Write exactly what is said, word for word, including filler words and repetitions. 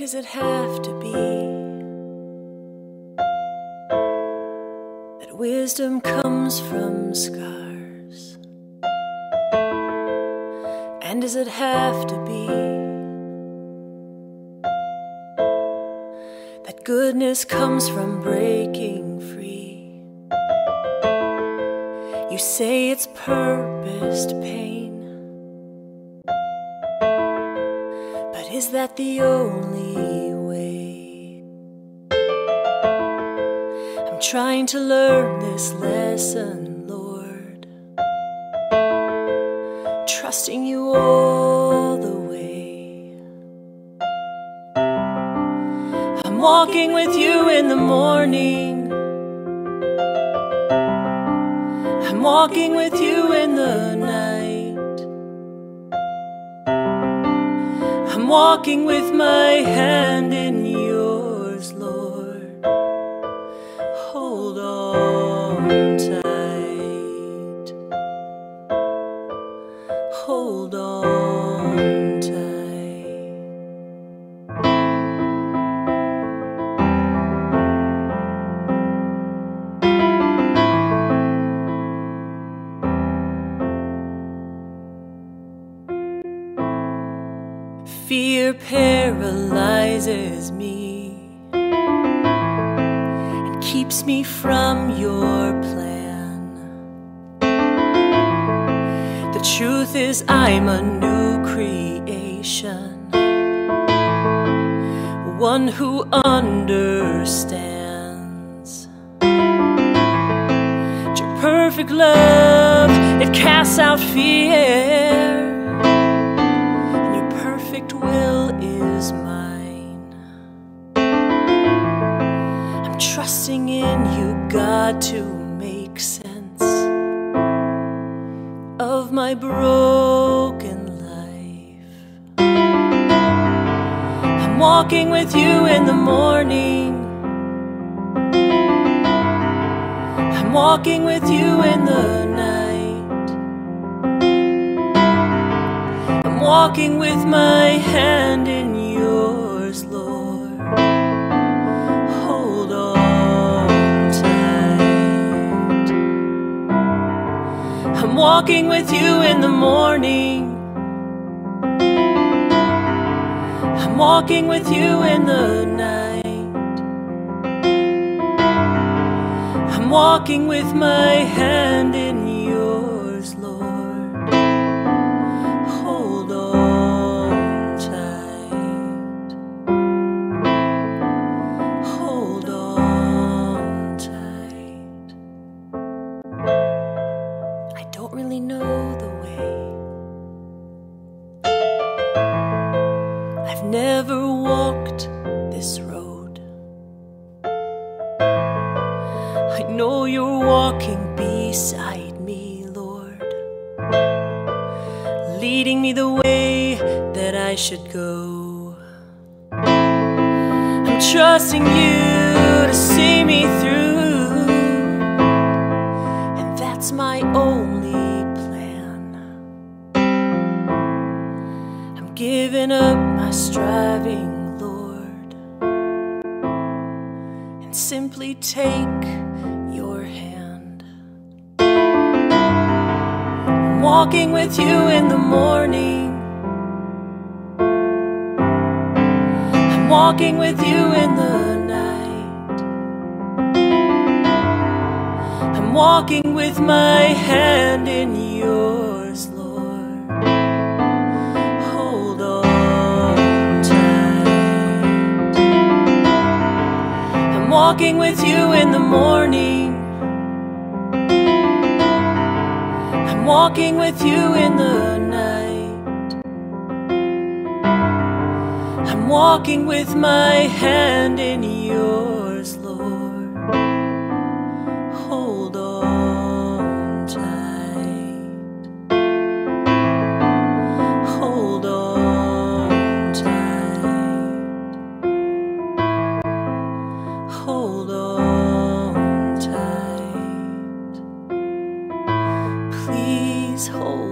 does it have to be that wisdom comes from scars? And does it have to be that goodness comes from breaking free? You say it's purposed pain, but is that the only way? I'm trying to learn this lesson, Lord, trusting you all the way. I'm walking with you in the morning, I'm walking with you in the night, I'm walking with my hand in yours, Lord. Hold on tight, hold on tight. Fear paralyzes me and keeps me from your plan. The truth is I'm a new creation, one who understands. Your perfect love, it casts out fear, will is mine. I'm trusting in you, God, to make sense of my broken life. I'm walking with you in the morning, I'm walking with you in the night, I'm walking with my hand in yours, Lord. Hold on tight. I'm walking with you in the morning, I'm walking with you in the night, I'm walking with my hand in yours, Lord. Really know the way. I've never walked this road. I know you're walking beside me, Lord, leading me the way that I should go. I'm trusting you to see me through, and that's my only giving up my striving, Lord, and simply take your hand. I'm walking with you in the morning, I'm walking with you in the night, I'm walking with my hand in yours, Lord. I'm walking with you in the morning, I'm walking with you in the night, I'm walking with my hand in yours, Lord. Hold on tight, hold on tight, hold on tight, please hold